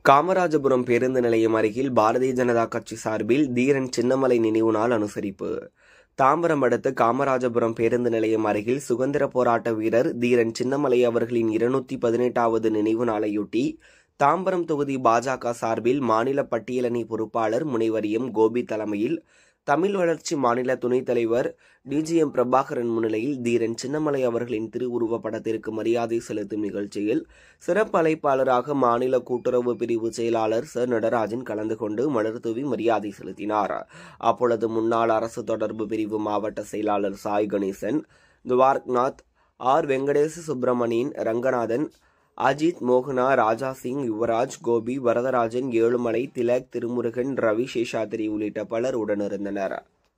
காமராஜபுரம் பேருந்து நிலையம் அருகில் பாரதிய ஜனதா கட்சி சார்பில் தீரன் சின்னமலை நினைவு நாள் அனுசரிப்பு. தாம்பரம் அடுத்த காமராஜபுரம் பேருந்து நிலையம் அருகில் சுதந்திர போராட்ட வீரர் தீரன் சின்னமலை அவர்களின் 218வது நினைவு நாளையொட்டி தாம்பரம் தொகுதி பாஜக சார்பில் மாநில பட்டியலணி பொறுப்பாளர் முனைவர் எம். கோபி தலைமையில் தமிழ் வளர்ச்சி மாநில துணைத் தலைவர் டிஜிஎம் பிரபாகரன் முன்னிலையில் தீரன் சின்னமலை அவர்களின் திருவுருவ படத்திற்கு மரியாதை செலுத்தும் நிகழ்ச்சியில் சிறப்பு அழைப்பாளராக மாநில கூட்டுறவு பிரிவு செயலாளர் ச. நடராஜன் கலந்து கொண்டு மலர் தூவி மரியாதை செலுத்தினார். அப்பொழுது முன்னாள் அரசு தொடர்பு பிரிவு மாவட்ட செயலாளர் சாய் கணேசன், துவாரக்நாத், ஆர். வெங்கடேச சுப்பிரமணியன், ரங்கநாதன், அஜித், மோகனா, ராஜா சிங், யுவராஜ், கோபி, வரதராஜன், ஏழுமலை, திலக், திருமுருகன், ரவி, சேஷாத்திரி உள்ளிட்ட பலர் உடனிருந்தனர்.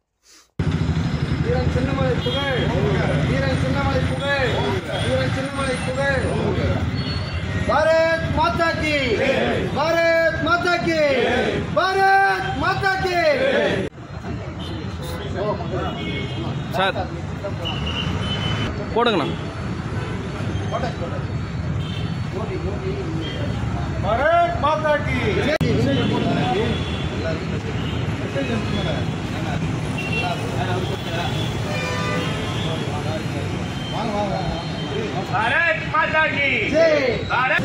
பாரத் மாதா கி, பாரத் மாதா கி, பாரத் மாதா கி. சார் போடுங்கண்ணா. भारत माता की भारत माता की भारत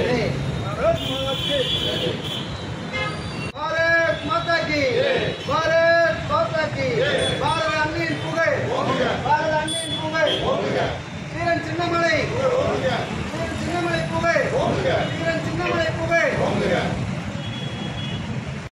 माता की भारत माता की भारत अन्नीन पुगे दीरन चिन्नमலை